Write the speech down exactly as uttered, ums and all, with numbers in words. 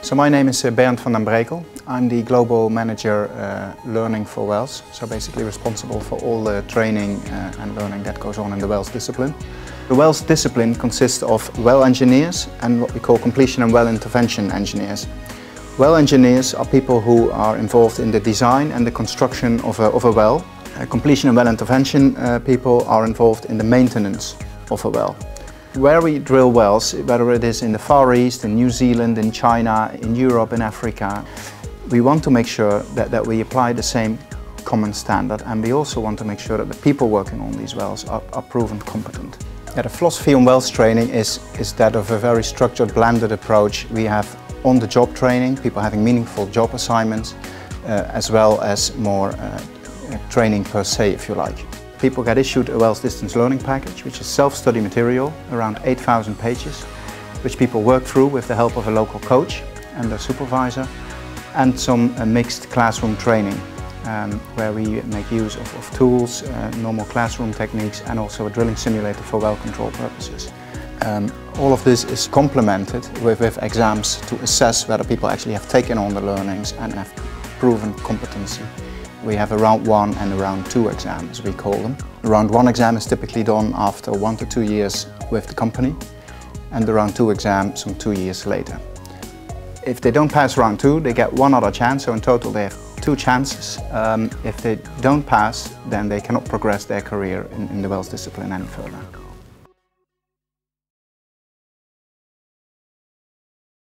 So my name is uh, Bernd from Brekel. I'm the Global Manager uh, Learning for Wells, so basically responsible for all the training uh, and learning that goes on in the Wells discipline. The Wells discipline consists of well engineers and what we call completion and well intervention engineers. Well engineers are people who are involved in the design and the construction of a, of a well. Uh, completion and well intervention uh, people are involved in the maintenance of a well. Where we drill wells, whether it is in the Far East, in New Zealand, in China, in Europe, in Africa, we want to make sure that, that we apply the same common standard, and we also want to make sure that the people working on these wells are, are proven competent. Yeah, the philosophy on wells training is, is that of a very structured, blended approach. We have on-the-job training, people having meaningful job assignments, uh, as well as more uh, training per se, if you like. People get issued a Wells distance learning package, which is self-study material, around eight thousand pages, which people work through with the help of a local coach and their supervisor, and some uh, mixed classroom training, um, where we make use of, of tools, uh, normal classroom techniques, and also a drilling simulator for well control purposes. Um, all of this is complemented with, with exams to assess whether people actually have taken on the learnings and have proven competency. We have a round one and a round two exam, as we call them. The round one exam is typically done after one to two years with the company, and the round two exam some two years later. If they don't pass round two, they get one other chance, so in total they have two chances. Um, if they don't pass, then they cannot progress their career in, in the Wells discipline any further.